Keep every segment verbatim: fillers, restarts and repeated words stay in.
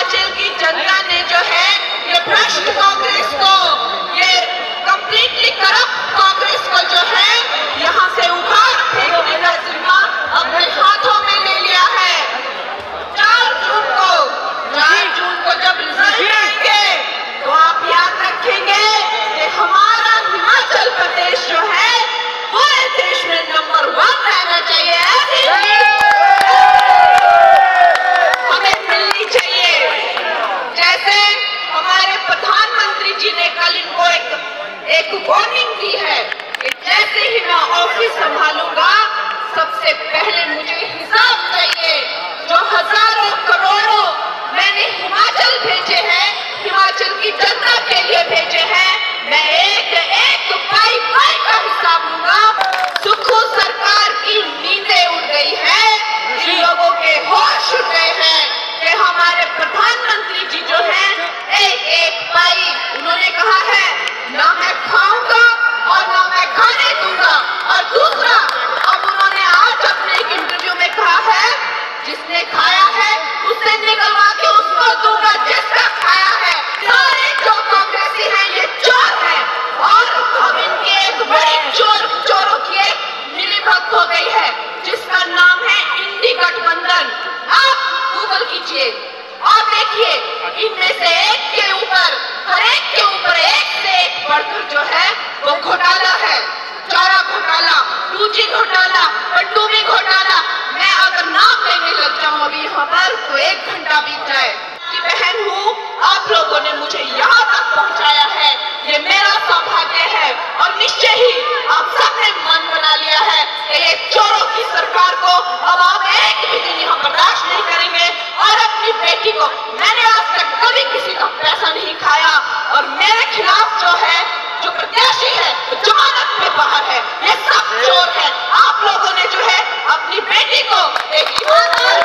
हिमाचल की जनता ने जो है ये भ्रष्ट कांग्रेस को, ये कंप्लीटली करप्ट कांग्रेस को जो है यहाँ से उखाड़ फेंकने का जिम्मा अपने हाथों में ले लिया है। चार जून को चार जून को जब रिजल्ट आएंगे तो आप याद रखेंगे कि हमारा हिमाचल प्रदेश जो है पूरे देश में नंबर वन रहना चाहिए। ऐसी हमें मिलनी चाहिए। जैसे हमारे प्रधानमंत्री जी ने कल इनको एक एक वार्निंग दी है कि जैसे ही मैं ऑफिस संभालूंगा सबसे पहले मुझे हिसाब चाहिए। जो हजारों करोड़ों मैंने हिमाचल भेजे हैं, हिमाचल की जनता के लिए भेजे हैं, मैं एक एक पाई पाई का हिसाब लूंगा। सुखू सरकार की नींदें उड़ गई है, इन लोगों के होश उड़ गए हैं कि हमारे प्रधानमंत्री जी जो हैं एक एक पाई, उन्होंने कहा है ना मैं खाऊंगा और ना मैं खाने दूंगा। और दूसरा, अब उन्होंने आज अपने एक इंटरव्यू में कहा है जिसने खाया है उससे निकलवा के उसको दूंगा जिसका खाया है। सारे जो कांग्रेसी हैं ये चोर हैं और अब इनके एक बड़ी चोर चोरों की एक मिली भक्त हो गई है जिसका नाम है इंडी गठबंधन। आप गूगल कीजिए और देखिए इनमें से एक के ऊपर, हर एक के ऊपर एक से एक बढ़कर जो है वो घोटाला है। चारा घोटाला, टू जी घोटाला, पट्टूबी घोटाला। मैं अगर नाम लेने लग जाऊं अभी यहाँ पर तो एक घंटा बीत जाए। कि बहन हूँ, आप लोगों ने मुझे यहाँ तक पहुँचाया है, ये मेरा सौभाग्य है। और निश्चय ही आप सबने मन बना लिया है कि ये चोरों की सरकार को अब आप एक भी दिन यहाँ बर्दाश्त नहीं करेंगे। और अपनी बेटी को, मैंने आज तक कभी किसी का पैसा नहीं खाया और मेरे खिलाफ जो है जो प्रत्याशी है जमानत पे बाहर है, ये सब चोर है। आप लोगों ने जो है अपनी बेटी को एक ईमानदार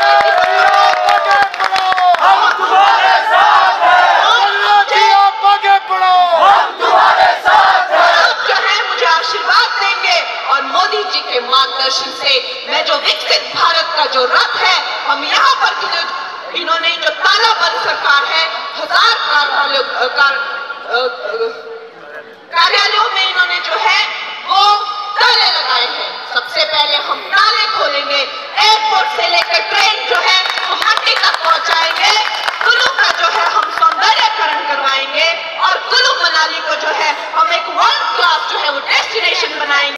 हम तुम्हारे साथ हैं, आगे बढ़ो, हम तुम्हारे साथ हैं। आप जो है मुझे आशीर्वाद देंगे और मोदी जी के मार्गदर्शन से मैं जो विकसित भारत का जो रथ है, हम यहाँ पर की जो इन्होंने जो तालाबंद सरकार है, हजार कार्यालयों कार, कार्यालयों में इन्होंने जो है वो ताले लगाए हैं। सबसे पहले हम ताले खोलेंगे, एयरपोर्ट से लेकर ट्रेन जो है हम मंडी तक पहुंचाएंगे। कुल्लू का जो है हम सौंदर्यकरण करवाएंगे और कुल्लू मनाली को जो है हम एक वर्ल्ड क्लास जो है वो डेस्टिनेशन बनाएंगे।